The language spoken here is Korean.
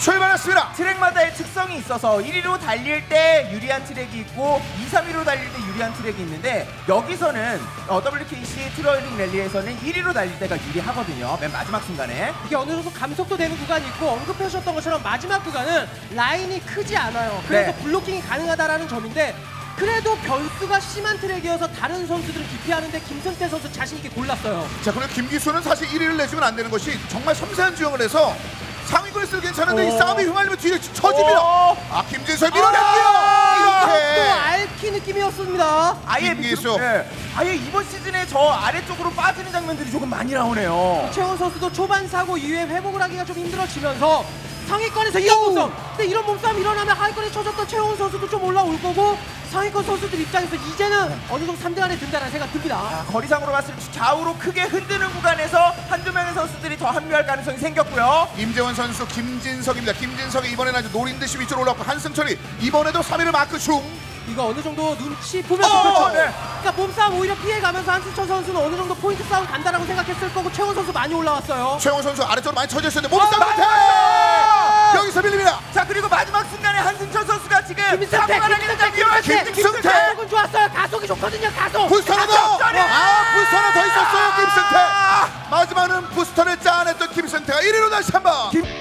출발했습니다. 트랙마다의 특성이 있어서 1위로 달릴 때 유리한 트랙이 있고 2, 3위로 달릴 때 유리한 트랙이 있는데 여기서는 WKC 트레일링 랠리에서는 1위로 달릴 때가 유리하거든요. 맨 마지막 순간에. 이게 어느 정도 감속도 되는 구간이 있고 언급해 주셨던 것처럼 마지막 구간은 라인이 크지 않아요. 그래서 네. 블로킹이 가능하다라는 점인데 그래도 변수가 심한 트랙이어서 다른 선수들은 기피하는데 김승태 선수 자신있게 골랐어요. 자, 그리고 김기수는 사실 1위를 내주면 안 되는 것이 정말 섬세한 주행을 해서 상위권에 있어도 괜찮은데 이 싸움이 휘말리면 뒤에 쳐집니다. 아, 김진설 밀어냈고요. 또 이렇게 알키 느낌이었습니다. 아예 김기수. 아예 이번 시즌에 저 아래쪽으로 빠지는 장면들이 조금 많이 나오네요. 최원 선수도 초반 사고 이후에 회복을 하기가 좀 힘들어지면서 상위권에서 이런 몸싸움. 근데 이런 몸싸움 일어나면 하위권에 쳐졌던 최원 선수도 좀 올라올 거고 상위권 선수들 입장에서 이제는 어느 정도 3등 안에 든다는 생각 듭니다. 아, 거리상으로 봤을 때 좌우로 크게 흔드는 구간에서 한두 명의 선수들이 더 합류할 가능성이 생겼고요. 임재원 선수 김진석입니다. 김진석이 이번에는 아주 노린 듯이 위쪽으로 올라왔고 한승철이 이번에도 3위를 마크 중. 이거 어느 정도 눈치 보면서 그렇죠. 네. 그러니까 몸싸움 오히려 피해가면서 한승철 선수는 어느 정도 포인트 싸움 간다라고 생각했을 거고 최원 선수 많이 올라왔어요. 최원 선수 아래쪽으로 많이 쳐져 있었는데 몸싸움 맞았어요! 못해. 여기서 밀립니다. 자, 그리고 마지막 순간에 한승철 선수가 지금 김승태 김승태! 가속은 좋았어요. 가속이 좋거든요. 가속. 부스터 하나 더! 부스터 하나 더 있었어요, 김승태! 마지막은 부스터를 짜냈던 김승태가 1위로 다시 한번!